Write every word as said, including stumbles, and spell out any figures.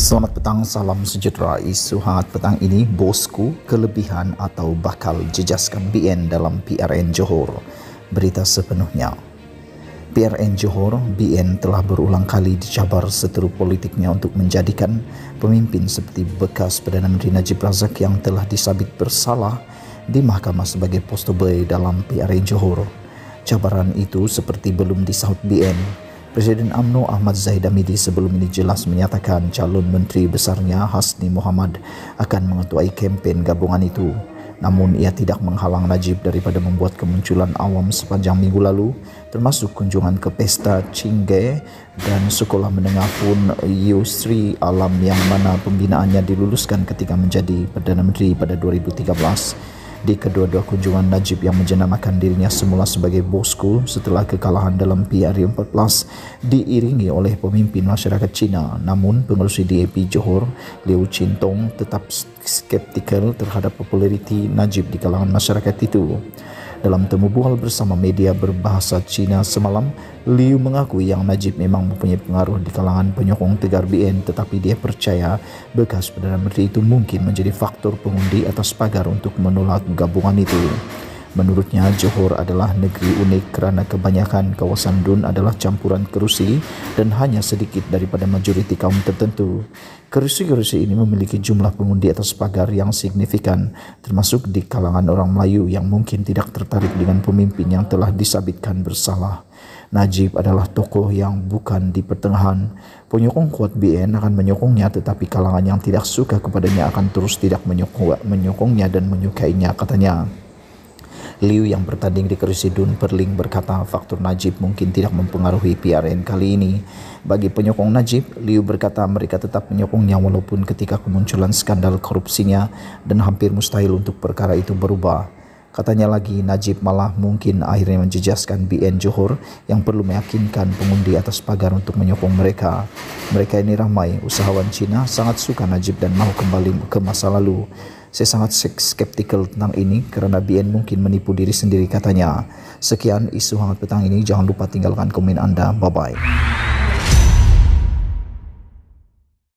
Selamat petang, salam sejahtera. Isu hangat petang ini, bosku, kelebihan atau bakal jejaskan B N dalam P R N Johor. Berita sepenuhnya. P R N Johor, B N telah berulang kali dicabar seteru politiknya untuk menjadikan pemimpin seperti bekas Perdana Menteri Najib Razak yang telah disabit bersalah di mahkamah sebagai poster boy dalam P R N Johor. Cabaran itu seperti belum disahut B N. Presiden U M N O Ahmad Zahid Hamidi sebelum ini jelas menyatakan calon menteri besarnya Hasni Mohamad akan mengetuai kempen gabungan itu. Namun ia tidak menghalang Najib daripada membuat kemunculan awam sepanjang minggu lalu, termasuk kunjungan ke pesta Cingge dan sekolah menengah pun Yusri Alam yang mana pembinaannya diluluskan ketika menjadi Perdana Menteri pada dua ribu tiga belas. Di kedua-dua kunjungan, Najib yang menjenamakan dirinya semula sebagai bosku setelah kekalahan dalam P R U empat belas diiringi oleh pemimpin masyarakat Cina. Namun pengerusi D A P Johor, Liu Chintong, tetap skeptikal terhadap populariti Najib di kalangan masyarakat itu. Dalam temu bual bersama media berbahasa Cina semalam, Liu mengakui yang Najib memang mempunyai pengaruh di kalangan penyokong tegar B N, tetapi dia percaya bekas Perdana Menteri itu mungkin menjadi faktor pengundi atas pagar untuk menolak gabungan itu. Menurutnya, Johor adalah negeri unik kerana kebanyakan kawasan D U N adalah campuran kerusi dan hanya sedikit daripada majoriti kaum tertentu. Kerusi-kerusi ini memiliki jumlah pengundi atas pagar yang signifikan, termasuk di kalangan orang Melayu yang mungkin tidak tertarik dengan pemimpin yang telah disabitkan bersalah. Najib adalah tokoh yang bukan di pertengahan. Penyokong kuat B N akan menyokongnya, tetapi kalangan yang tidak suka kepadanya akan terus tidak menyokong, menyokongnya dan menyukainya, katanya. Liu yang bertanding di kerusi D U N Perling berkata faktor Najib mungkin tidak mempengaruhi P R N kali ini. Bagi penyokong Najib, Liu berkata mereka tetap menyokongnya walaupun ketika kemunculan skandal korupsinya dan hampir mustahil untuk perkara itu berubah. Katanya lagi, Najib malah mungkin akhirnya menjejaskan B N Johor yang perlu meyakinkan pengundi atas pagar untuk menyokong mereka. Mereka ini ramai, usahawan Cina sangat suka Najib dan mahu kembali ke masa lalu. Saya sangat skeptikal tentang ini kerana B N mungkin menipu diri sendiri, katanya. Sekian isu hangat petang ini, jangan lupa tinggalkan komen anda. Bye-bye.